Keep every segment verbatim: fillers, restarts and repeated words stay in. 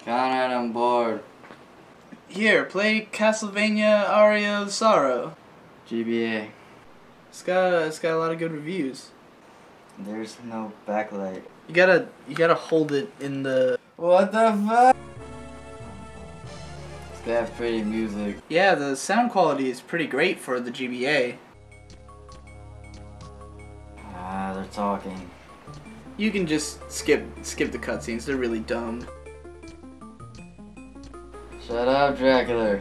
Conrad, I'm bored. Here, play Castlevania Aria of Sorrow. G B A. It's got it's got a lot of good reviews. There's no backlight. You gotta you gotta hold it in the. What the fuck? It's gonna have pretty music. Yeah, the sound quality is pretty great for the G B A. Ah, they're talking. You can just skip skip the cutscenes. They're really dumb. Shut up, Dracula.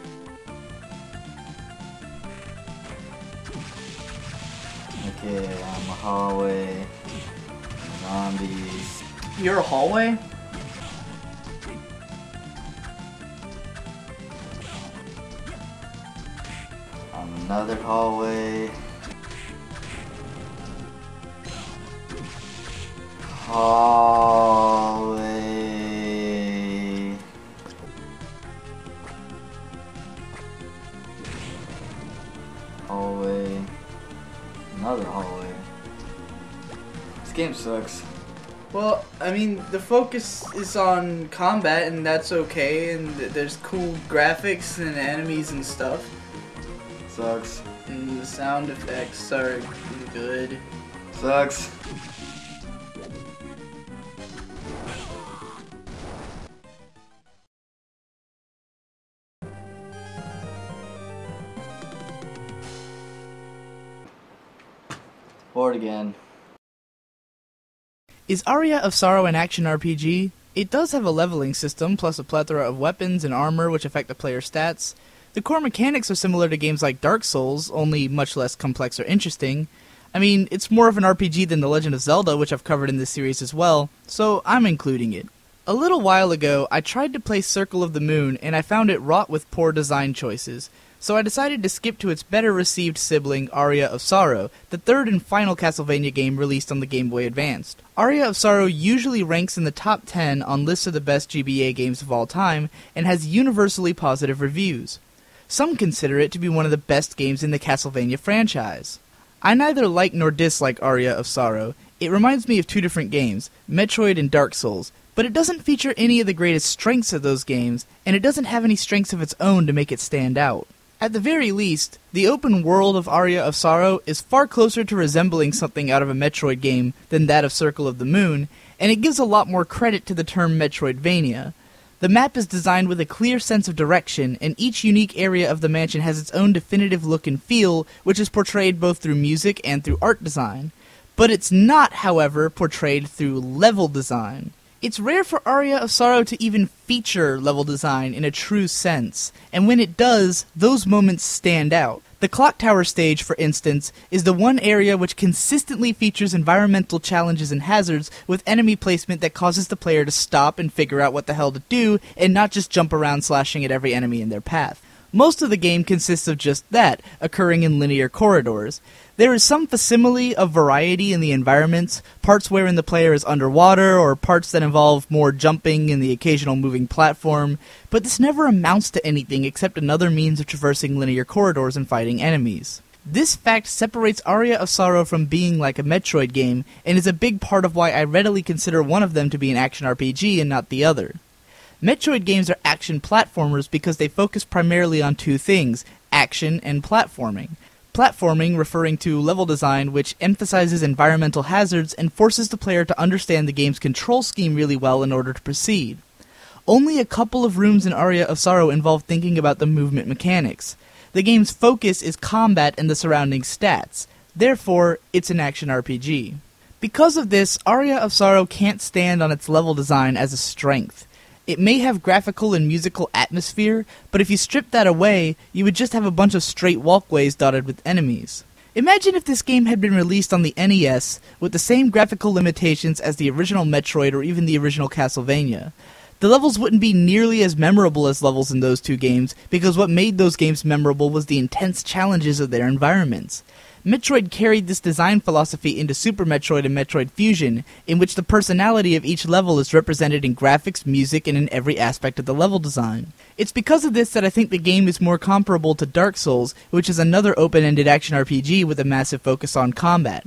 Okay, I'm a hallway. Zombies. You're a hallway? I'm another hallway. Hallway. Hallway. Another hallway. This game sucks. Well, I mean, the focus is on combat, and that's okay, and th there's cool graphics and enemies and stuff. Sucks. And the sound effects are good. Sucks. Bored again. Is Aria of Sorrow an action R P G? It does have a leveling system, plus a plethora of weapons and armor which affect the player's stats. The core mechanics are similar to games like Dark Souls, only much less complex or interesting. I mean, it's more of an R P G than The Legend of Zelda, which I've covered in this series as well, so I'm including it. A little while ago, I tried to play Circle of the Moon, and I found it wrought with poor design choices. So I decided to skip to its better-received sibling, Aria of Sorrow, the third and final Castlevania game released on the Game Boy Advance. Aria of Sorrow usually ranks in the top ten on lists of the best G B A games of all time, and has universally positive reviews. Some consider it to be one of the best games in the Castlevania franchise. I neither like nor dislike Aria of Sorrow. It reminds me of two different games, Metroid and Dark Souls, but it doesn't feature any of the greatest strengths of those games, and it doesn't have any strengths of its own to make it stand out. At the very least, the open world of Aria of Sorrow is far closer to resembling something out of a Metroid game than that of Circle of the Moon, and it gives a lot more credit to the term Metroidvania. The map is designed with a clear sense of direction, and each unique area of the mansion has its own definitive look and feel, which is portrayed both through music and through art design. But it's not, however, portrayed through level design. It's rare for Aria of Sorrow to even feature level design in a true sense, and when it does, those moments stand out. The Clock Tower stage, for instance, is the one area which consistently features environmental challenges and hazards with enemy placement that causes the player to stop and figure out what the hell to do, and not just jump around slashing at every enemy in their path. Most of the game consists of just that, occurring in linear corridors. There is some facsimile of variety in the environments, parts wherein the player is underwater, or parts that involve more jumping and the occasional moving platform, but this never amounts to anything except another means of traversing linear corridors and fighting enemies. This fact separates Aria of Sorrow from being like a Metroid game, and is a big part of why I readily consider one of them to be an action R P G and not the other. Metroid games are action platformers because they focus primarily on two things, action and platforming. Platforming referring to level design, which emphasizes environmental hazards and forces the player to understand the game's control scheme really well in order to proceed. Only a couple of rooms in Aria of Sorrow involve thinking about the movement mechanics. The game's focus is combat and the surrounding stats. Therefore, it's an action R P G. Because of this, Aria of Sorrow can't stand on its level design as a strength. It may have graphical and musical atmosphere, but if you strip that away, you would just have a bunch of straight walkways dotted with enemies. Imagine if this game had been released on the N E S with the same graphical limitations as the original Metroid or even the original Castlevania. The levels wouldn't be nearly as memorable as levels in those two games, because what made those games memorable was the intense challenges of their environments. Metroid carried this design philosophy into Super Metroid and Metroid Fusion, in which the personality of each level is represented in graphics, music, and in every aspect of the level design. It's because of this that I think the game is more comparable to Dark Souls, which is another open-ended action R P G with a massive focus on combat.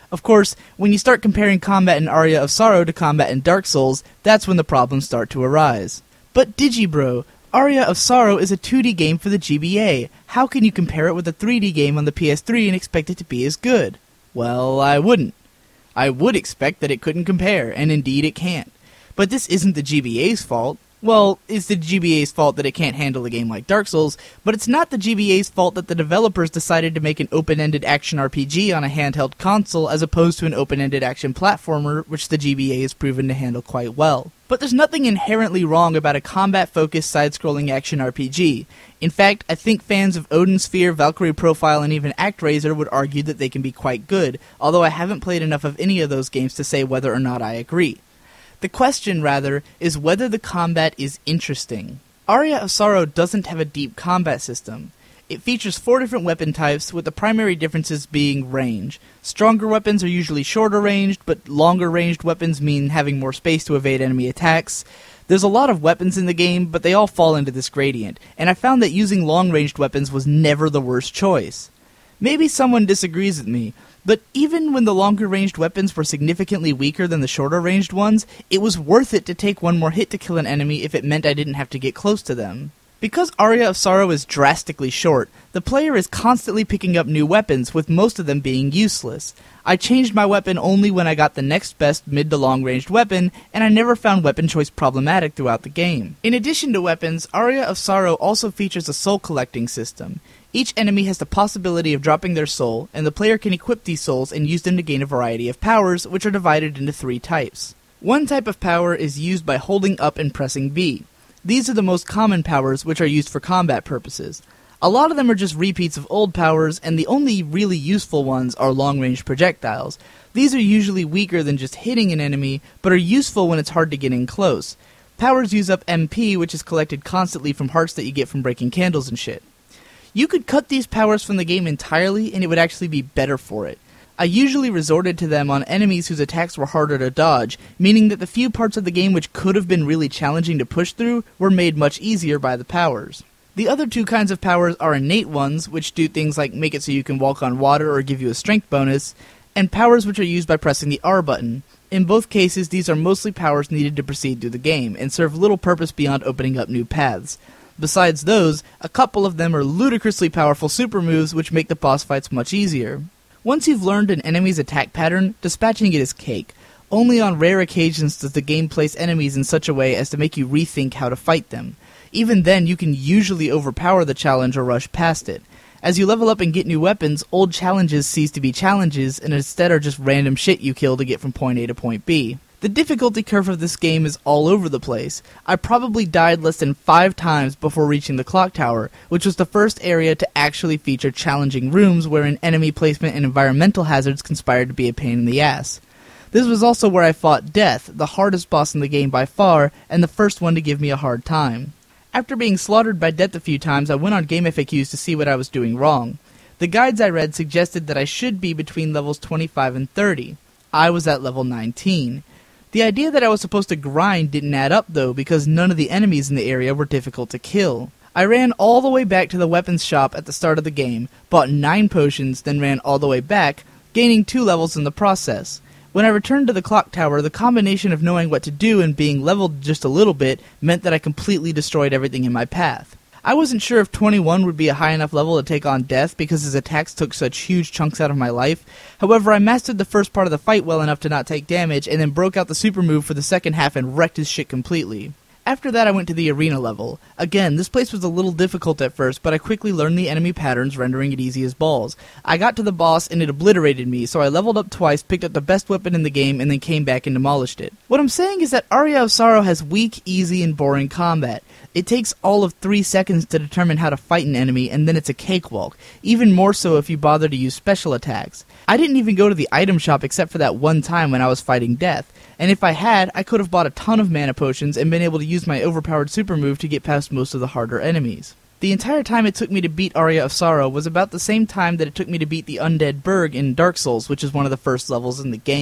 Of course, when you start comparing combat in Aria of Sorrow to combat in Dark Souls, that's when the problems start to arise. But Digibro, Aria of Sorrow is a two D game for the G B A. How can you compare it with a three D game on the P S three and expect it to be as good? Well, I wouldn't. I would expect that it couldn't compare, and indeed it can't. But this isn't the G B A's fault. Well, it's the G B A's fault that it can't handle a game like Dark Souls, but it's not the G B A's fault that the developers decided to make an open-ended action R P G on a handheld console as opposed to an open-ended action platformer, which the G B A has proven to handle quite well. But there's nothing inherently wrong about a combat-focused side-scrolling action R P G. In fact, I think fans of Odin Sphere, Valkyrie Profile, and even ActRaiser would argue that they can be quite good, although I haven't played enough of any of those games to say whether or not I agree. The question, rather, is whether the combat is interesting. Aria of Sorrow doesn't have a deep combat system. It features four different weapon types, with the primary differences being range. Stronger weapons are usually shorter ranged, but longer ranged weapons mean having more space to evade enemy attacks. There's a lot of weapons in the game, but they all fall into this gradient, and I found that using long-ranged weapons was never the worst choice. Maybe someone disagrees with me, but even when the longer-ranged weapons were significantly weaker than the shorter-ranged ones, it was worth it to take one more hit to kill an enemy if it meant I didn't have to get close to them. Because Aria of Sorrow is drastically short, the player is constantly picking up new weapons, with most of them being useless. I changed my weapon only when I got the next best mid to long ranged weapon, and I never found weapon choice problematic throughout the game. In addition to weapons, Aria of Sorrow also features a soul collecting system. Each enemy has the possibility of dropping their soul, and the player can equip these souls and use them to gain a variety of powers, which are divided into three types. One type of power is used by holding up and pressing B. These are the most common powers, which are used for combat purposes. A lot of them are just repeats of old powers, and the only really useful ones are long-range projectiles. These are usually weaker than just hitting an enemy, but are useful when it's hard to get in close. Powers use up M P, which is collected constantly from hearts that you get from breaking candles and shit. You could cut these powers from the game entirely, and it would actually be better for it. I usually resorted to them on enemies whose attacks were harder to dodge, meaning that the few parts of the game which could have been really challenging to push through were made much easier by the powers. The other two kinds of powers are innate ones, which do things like make it so you can walk on water or give you a strength bonus, and powers which are used by pressing the R button. In both cases, these are mostly powers needed to proceed through the game, and serve little purpose beyond opening up new paths. Besides those, a couple of them are ludicrously powerful super moves which make the boss fights much easier. Once you've learned an enemy's attack pattern, dispatching it is cake. Only on rare occasions does the game place enemies in such a way as to make you rethink how to fight them. Even then, you can usually overpower the challenge or rush past it. As you level up and get new weapons, old challenges cease to be challenges and instead are just random shit you kill to get from point A to point B. The difficulty curve of this game is all over the place. I probably died less than five times before reaching the clock tower, which was the first area to actually feature challenging rooms wherein enemy placement and environmental hazards conspired to be a pain in the ass. This was also where I fought Death, the hardest boss in the game by far, and the first one to give me a hard time. After being slaughtered by Death a few times, I went on Game F A Qs to see what I was doing wrong. The guides I read suggested that I should be between levels twenty-five and thirty. I was at level nineteen. The idea that I was supposed to grind didn't add up though, because none of the enemies in the area were difficult to kill. I ran all the way back to the weapons shop at the start of the game, bought nine potions, then ran all the way back, gaining two levels in the process. When I returned to the clock tower, the combination of knowing what to do and being leveled just a little bit meant that I completely destroyed everything in my path. I wasn't sure if twenty-one would be a high enough level to take on Death because his attacks took such huge chunks out of my life. However, I mastered the first part of the fight well enough to not take damage, and then broke out the super move for the second half and wrecked his shit completely. After that I went to the arena level. Again, this place was a little difficult at first, but I quickly learned the enemy patterns, rendering it easy as balls. I got to the boss and it obliterated me, so I leveled up twice, picked up the best weapon in the game, and then came back and demolished it. What I'm saying is that Aria of Sorrow has weak, easy, and boring combat. It takes all of three seconds to determine how to fight an enemy, and then it's a cakewalk, even more so if you bother to use special attacks. I didn't even go to the item shop except for that one time when I was fighting Death, and if I had, I could have bought a ton of mana potions and been able to use my overpowered super move to get past most of the harder enemies. The entire time it took me to beat Aria of Sorrow was about the same time that it took me to beat the Undead Burg in Dark Souls, which is one of the first levels in the game.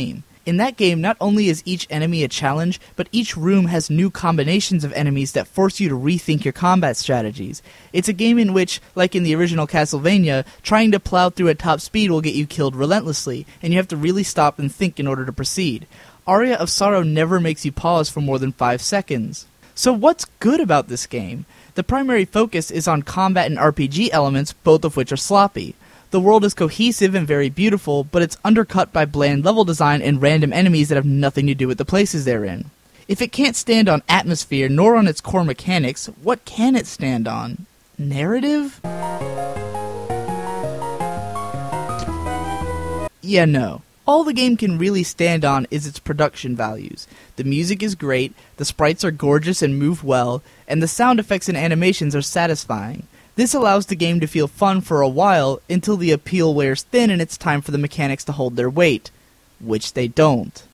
In that game, not only is each enemy a challenge, but each room has new combinations of enemies that force you to rethink your combat strategies. It's a game in which, like in the original Castlevania, trying to plow through at top speed will get you killed relentlessly, and you have to really stop and think in order to proceed. Aria of Sorrow never makes you pause for more than five seconds. So what's good about this game? The primary focus is on combat and R P G elements, both of which are sloppy. The world is cohesive and very beautiful, but it's undercut by bland level design and random enemies that have nothing to do with the places they're in. If it can't stand on atmosphere nor on its core mechanics, what can it stand on? Narrative? Yeah, no. All the game can really stand on is its production values. The music is great, the sprites are gorgeous and move well, and the sound effects and animations are satisfying. This allows the game to feel fun for a while until the appeal wears thin and it's time for the mechanics to hold their weight. Which they don't.